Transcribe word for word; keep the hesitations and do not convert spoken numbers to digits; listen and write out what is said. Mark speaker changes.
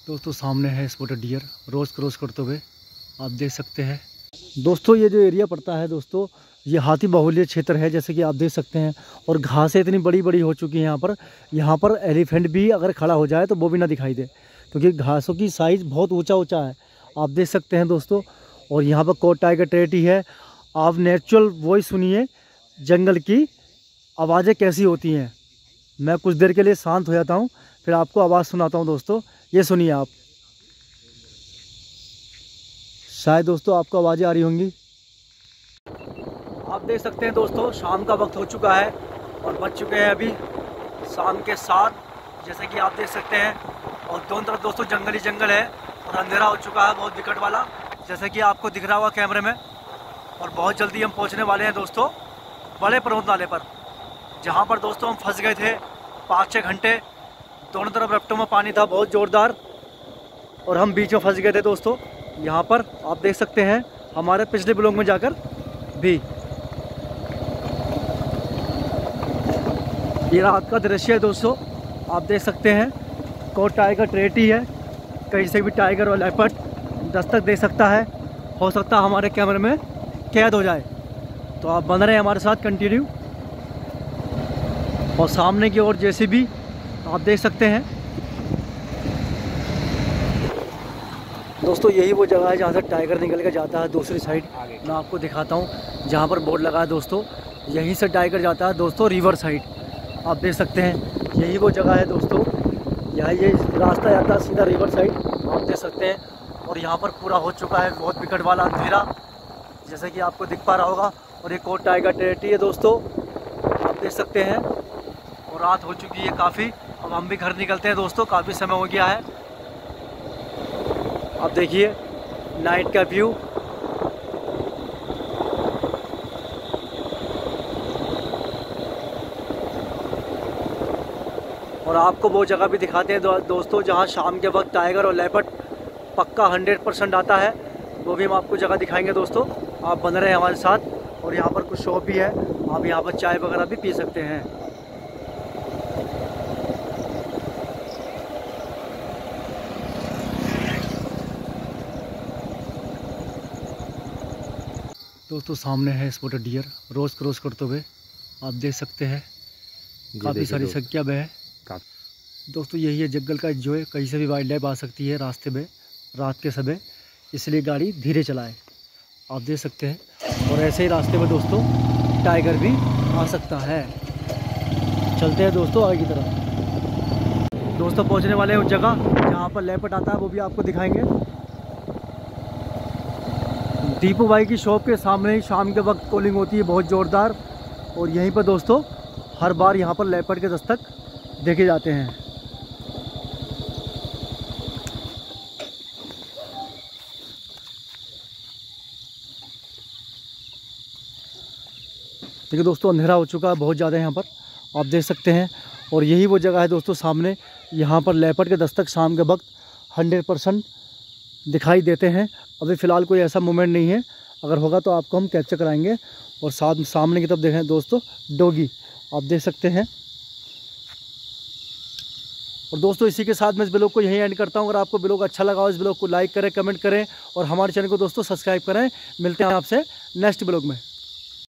Speaker 1: दोस्तों सामने है स्पॉटेड डियर रोज क्रॉस करते हुए आप देख सकते हैं। दोस्तों ये जो एरिया पड़ता है दोस्तों, ये हाथी बाहुल्य क्षेत्र है जैसे कि आप देख सकते हैं। और घासें इतनी बड़ी बड़ी हो चुकी हैं यहाँ पर यहाँ पर एलिफेंट भी अगर खड़ा हो जाए तो वो भी ना दिखाई दे, क्योंकि घासों की साइज़ बहुत ऊंचा ऊंचा है आप देख सकते हैं दोस्तों। और यहाँ पर कोट टाइगर टेरिटरी है। आप नेचुरल वॉइस सुनिए, जंगल की आवाज़ें कैसी होती हैं। मैं कुछ देर के लिए शांत हो जाता हूँ, फिर आपको आवाज़ सुनाता हूँ दोस्तों। ये सुनिए आप, शायद दोस्तों आपको आवाज़ें आ रही होंगी। आप देख सकते हैं दोस्तों शाम का वक्त हो चुका है और बज चुके हैं अभी शाम के सात, जैसे कि आप देख सकते हैं। और दोनों तरफ दोस्तों जंगल ही जंगल है और अंधेरा हो चुका है बहुत विकट वाला, जैसे कि आपको दिख रहा हुआ कैमरे में। और बहुत जल्दी हम पहुंचने वाले हैं दोस्तों बड़े पर्वत नाले पर, जहां पर दोस्तों हम फंस गए थे पाँच छः घंटे। दोनों तरफ रफ्टों में पानी था बहुत ज़ोरदार और हम बीच में फंस गए थे दोस्तों। यहाँ पर आप देख सकते हैं हमारे पिछले ब्लॉग में जाकर भी। ये रात का दृश्य है दोस्तों, आप देख सकते हैं। कोट टाइगर टेरिटरी है, कहीं से भी टाइगर और लेपर्ड दस्तक दे सकता है, हो सकता है हमारे कैमरे में कैद हो जाए। तो आप बन रहे हैं हमारे साथ कंटिन्यू। और सामने की ओर जैसे भी आप देख सकते हैं दोस्तों, यही वो जगह है जहाँ से टाइगर निकल के जाता है दूसरी साइड। मैं आपको दिखाता हूँ जहाँ पर बोर्ड लगा है दोस्तों, यहीं से टाइगर जाता है दोस्तों रिवर साइड। आप देख सकते हैं यही वो जगह है दोस्तों, यहाँ ये रास्ता जाता है सीधा रिवर साइड आप देख सकते हैं। और यहाँ पर पूरा हो चुका है बहुत विकट वाला अंधेरा, जैसे कि आपको दिख पा रहा होगा। और एक और टाइगर टेरिटरी है दोस्तों, आप देख सकते हैं। और रात हो चुकी है काफ़ी, अब हम भी घर निकलते हैं दोस्तों, काफ़ी समय हो गया है। आप देखिए नाइट का व्यू। और आपको वो जगह भी दिखाते हैं दो, दोस्तों जहां शाम के वक्त टाइगर और लेपर्ड पक्का हंड्रेड परसेंट आता है, वो भी हम आपको जगह दिखाएंगे दोस्तों। आप बन रहे हैं हमारे साथ। और यहाँ पर कुछ शॉप भी है, आप यहाँ पर चाय वगैरह भी पी सकते हैं। दोस्तों सामने है स्पॉटेड डियर रोज क्रॉस करते हुए आप देख सकते हैं। काफ़ी सारी संख्या में है दोस्तों। यही है जंगल का जो है, कहीं से भी वाइल्ड लाइफ आ सकती है रास्ते में रात के समय, इसलिए गाड़ी धीरे चलाएं आप देख सकते हैं। और ऐसे ही रास्ते में दोस्तों टाइगर भी आ सकता है। चलते हैं दोस्तों आगे की तरफ। दोस्तों पहुंचने वाले हैं उस जगह जहां पर लेपर्ड आता है, वो भी आपको दिखाएंगे। दीपू भाई की शॉप के सामने ही शाम के वक्त कॉलिंग होती है बहुत ज़ोरदार। और यहीं पर दोस्तों हर बार यहाँ पर लेपर्ड के दस्तक देखे जाते हैं। देखिए दोस्तों अंधेरा हो चुका है बहुत ज़्यादा यहाँ पर आप देख सकते हैं। और यही वो जगह है दोस्तों सामने, यहाँ पर लेपर्ड के दस्तक शाम के वक्त हंड्रेड परसेंट दिखाई देते हैं। अभी फ़िलहाल कोई ऐसा मोमेंट नहीं है, अगर होगा तो आपको हम कैप्चर कराएंगे। और साथ सामने की तरफ देखें दोस्तों डॉगी आप देख सकते हैं। और दोस्तों इसी के साथ मैं इस ब्लॉग को यहीं एंड करता हूं। अगर आपको ब्लॉग अच्छा लगा हो इस ब्लॉग को लाइक करें, कमेंट करें और हमारे चैनल को दोस्तों सब्सक्राइब करें। मिलते हैं आपसे नेक्स्ट ब्लॉग में।